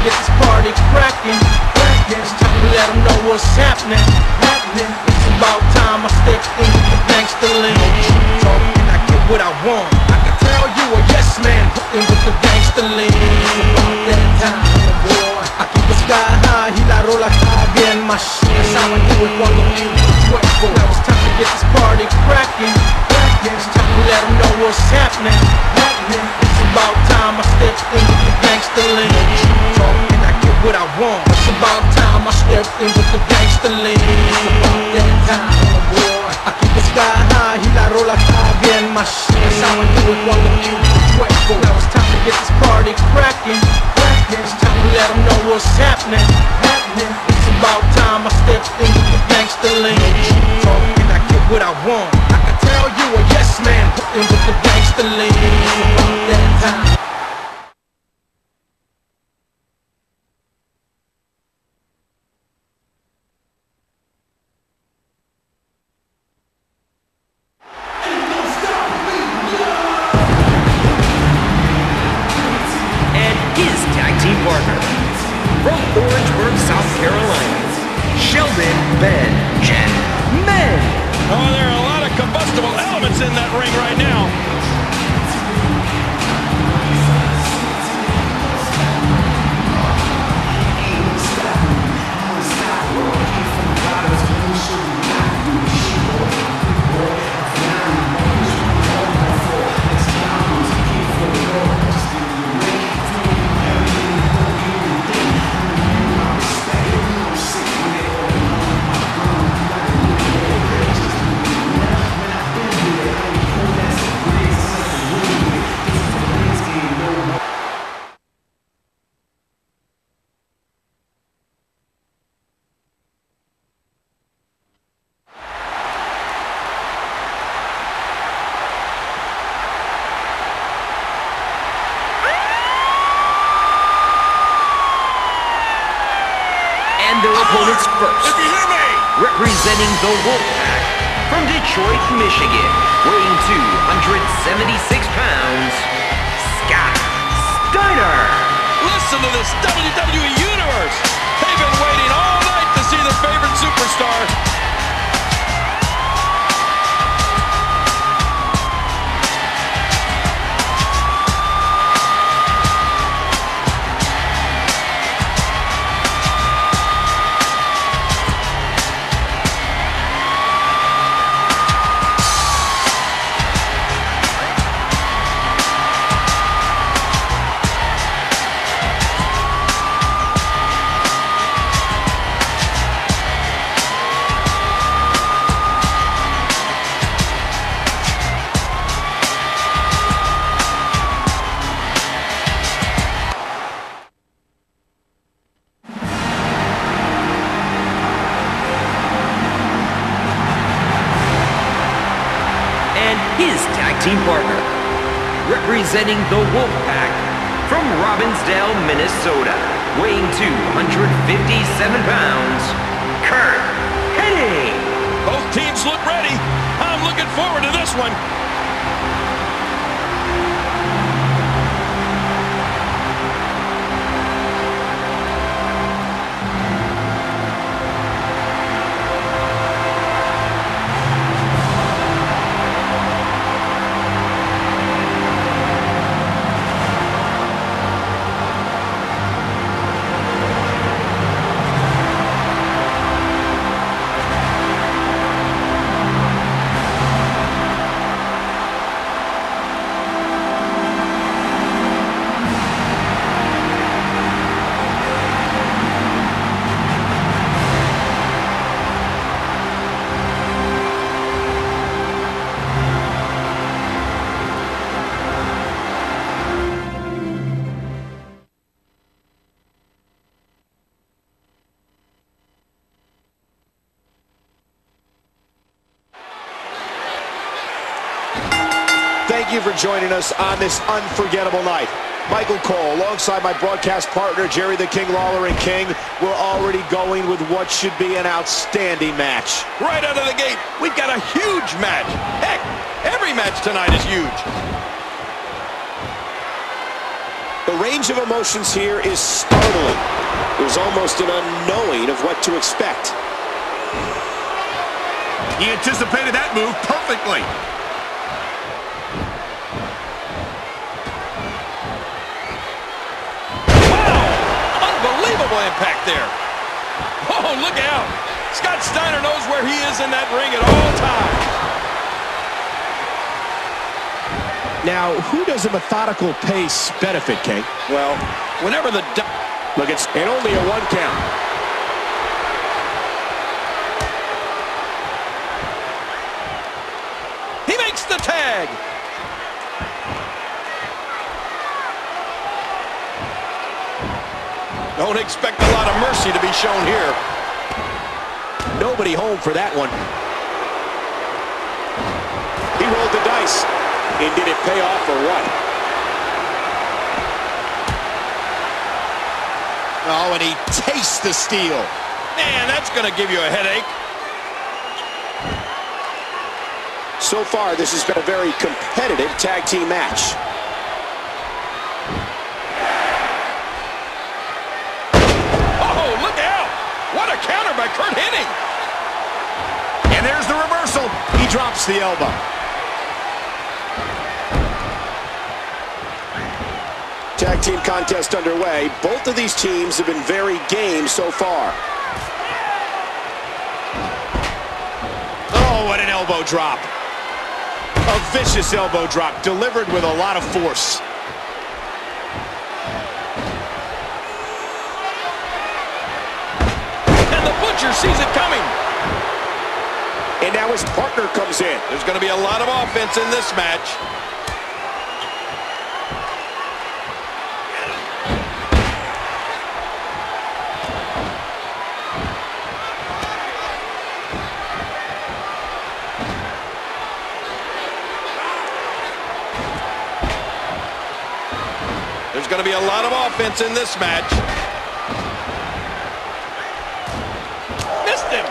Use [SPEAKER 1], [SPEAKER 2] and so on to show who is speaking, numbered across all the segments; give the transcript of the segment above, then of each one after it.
[SPEAKER 1] get this party cracking. It's time to let them know what's happening. It's about time I step in with the gangster lean. Talking, I get what I want. I can tell you a yes man, putting with the gangster lean. It's about that time, boy. I keep the sky high y la rola está bien machine. That's how I do it cuando fuego. Now it's time to get this party cracking. It's time to let them know what's happening. It's about time I step in with the gangster lean. Talking, I get what I want. It's about time I step in with the gangster lean. It's about that time, boy. I keep the sky high y la rola está bien machine. That's how I do it cuando fuego. Now it's time to get this party cracking. It's time to let them know what's happening. It's about time I step in with the gangster lean. Talking, I get what I want. I can tell you a yes man, putting with the gangster lean. It's about that time.
[SPEAKER 2] Partner from Orangeburg, South Carolina, Shelton Benjamin.
[SPEAKER 3] Oh, there are a lot of combustible elements in that ring right now.
[SPEAKER 2] Their opponents first,
[SPEAKER 3] if you hear me,
[SPEAKER 2] representing the Wolfpack from Detroit, Michigan, weighing 276 pounds, Scott Steiner.
[SPEAKER 3] Listen to this WWE Universe. They've been waiting all night to see their favorite superstar.
[SPEAKER 2] His tag team partner, representing the Wolfpack from Robbinsdale, Minnesota, weighing 257 pounds, Curt Hennig.
[SPEAKER 3] Both teams look ready. I'm looking forward to this one.
[SPEAKER 4] Thank you for joining us on this unforgettable night. Michael Cole, alongside my broadcast partner, Jerry the King Lawler and King, we're already going with what should be an outstanding match.
[SPEAKER 3] Right out of the gate, we've got a huge match. Heck, every match tonight is huge.
[SPEAKER 4] The range of emotions here is startling. There's almost an unknowing of what to expect.
[SPEAKER 5] He anticipated that move perfectly.
[SPEAKER 3] Wow! Unbelievable impact there. Oh, look out. Scott Steiner knows where he is in that ring at all times.
[SPEAKER 4] Now, who does a methodical pace benefit, King?
[SPEAKER 3] Well, whenever the...
[SPEAKER 4] Look, it's and only a 1 count.
[SPEAKER 3] He makes the tag. Don't expect a lot of mercy to be shown here.
[SPEAKER 4] Nobody home for that one. He rolled the dice. And did it pay off or what? Oh, and he tastes the steel.
[SPEAKER 3] Man, that's going to give you a headache.
[SPEAKER 4] So far, this has been a very competitive tag team match.
[SPEAKER 3] Oh, look out! What a counter by Curt Hennig!
[SPEAKER 5] And there's the reversal.
[SPEAKER 4] He drops the elbow. Tag team contest underway. Both of these teams have been very game so far. Oh, what an elbow drop. A vicious elbow drop delivered with a lot of force.
[SPEAKER 3] And the Butcher sees it coming.
[SPEAKER 4] And now his partner comes in.
[SPEAKER 3] There's going to be a lot of offense in this match. There's going to be a lot of offense in this match. Missed him.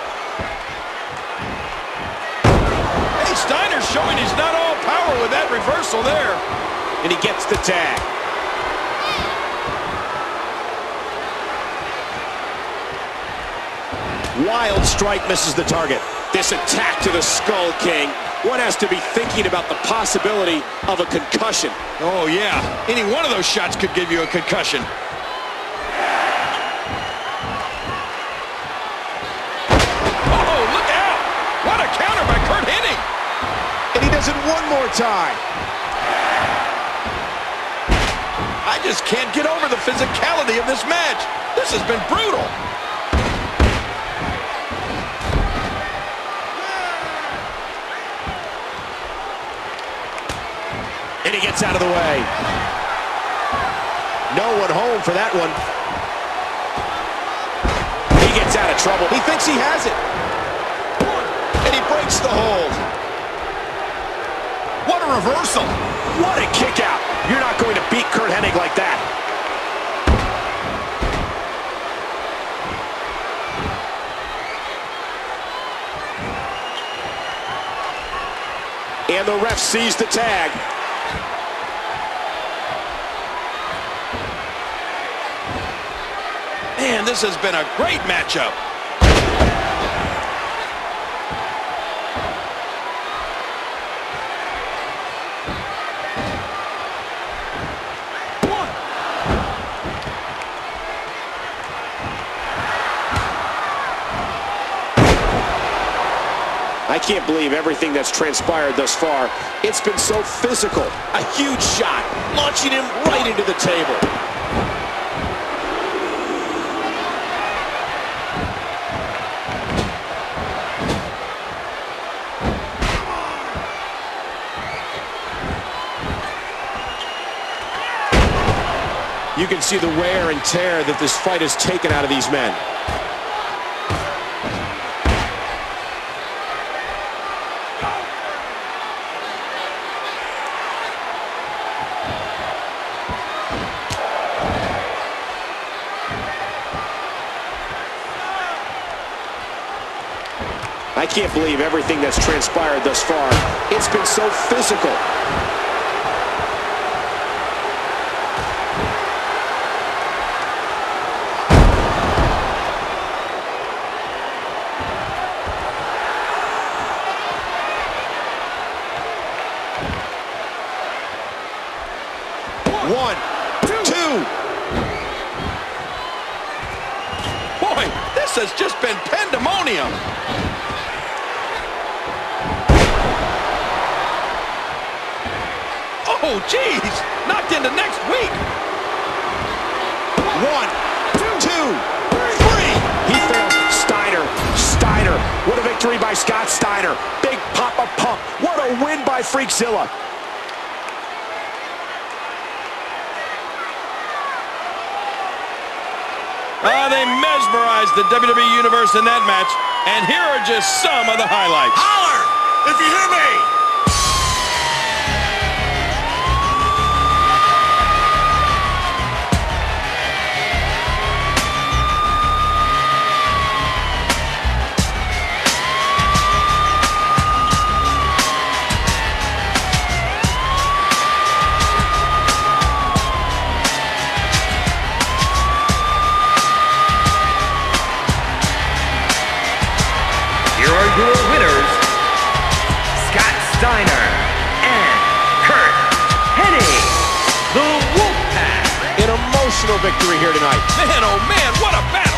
[SPEAKER 3] Hey, Steiner's showing he's not all power with that reversal there.
[SPEAKER 4] And he gets the tag. Wild strike misses the target. This attack to the skull, King. One has to be thinking about the possibility of a concussion.
[SPEAKER 3] Oh, yeah. Any one of those shots could give you a concussion. Oh, look out! What a counter by Curt Hennig!
[SPEAKER 4] And he does it one more time.
[SPEAKER 3] I just can't get over the physicality of this match. This has been brutal.
[SPEAKER 4] And he gets out of the way. No one home for that one. He gets out of trouble. He thinks he has it. And he breaks the hold.
[SPEAKER 5] What a reversal.
[SPEAKER 4] What a kick out. You're not going to beat Curt Hennig like that. And the ref sees the tag.
[SPEAKER 3] Man, this has been a great matchup.
[SPEAKER 4] I can't believe everything that's transpired thus far. It's been so physical. A huge shot, launching him right into the table. You can see the wear and tear that this fight has taken out of these men. I can't believe everything that's transpired thus far. It's been so physical. 1, 2.
[SPEAKER 3] Boy, this has just been pandemonium. Oh, geez. Knocked into next week.
[SPEAKER 4] 1, 2, 3. He failed. Steiner. What a victory by Scott Steiner. Big Papa Pump. What a win by Freakzilla.
[SPEAKER 3] They mesmerized the WWE Universe in that match. And here are just some of the highlights.
[SPEAKER 5] Holler if you hear me.
[SPEAKER 2] Your winners, Scott Steiner and Curt Hennig, the Wolfpack.
[SPEAKER 4] An emotional victory here tonight.
[SPEAKER 3] Man, oh man, what a battle.